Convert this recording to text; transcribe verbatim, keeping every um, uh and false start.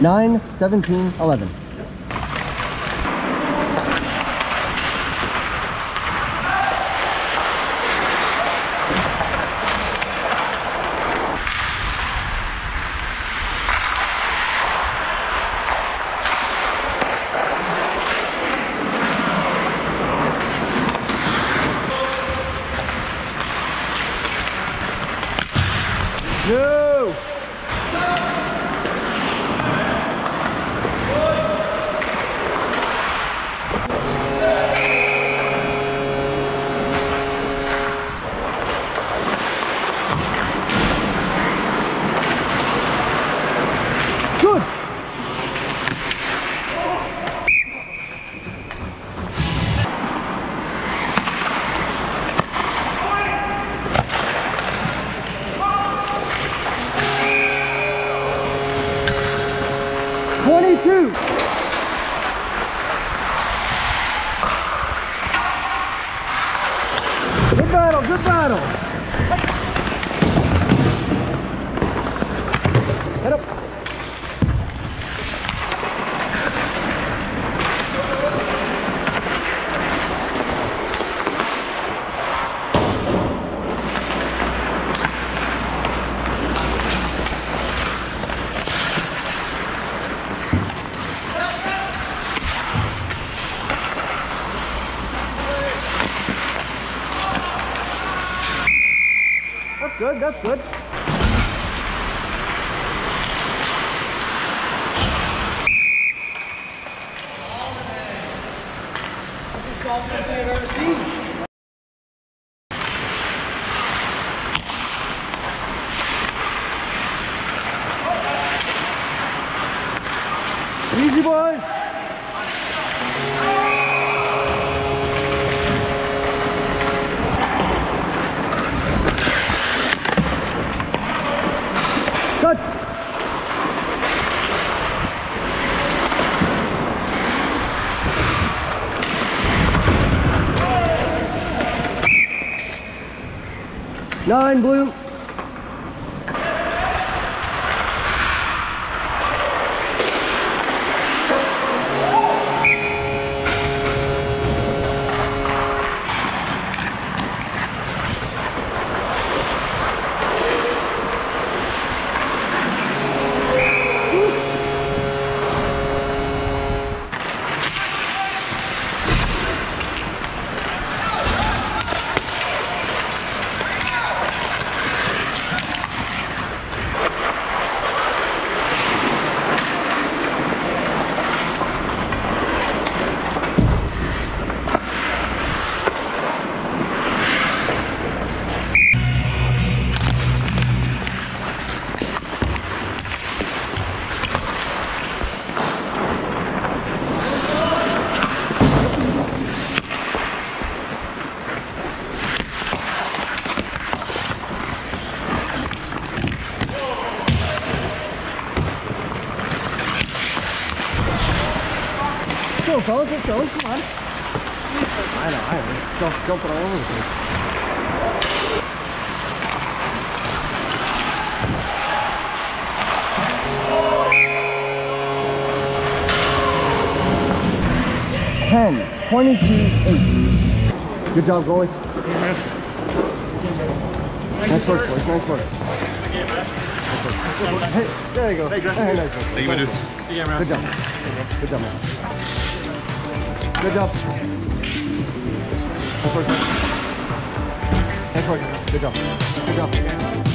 nine, seventeen, eleven. No! Good! twenty-two. Good battle, good battle. Head up. That's good, that's good. That's the softest thing I've ever seen. Easy, boys. Cut. Nine, blue. Go, fellas, let's go, come on. I know, I know. Jump, jumping all over the place. ten, twenty-two, eight. Good job, goalie. Nice work, boys, nice work. Hey, there you go. Hey, hey, nice work. Thank you, man. Good job. Good job, man. Good job. Nice work. Nice work. Good job. Good job.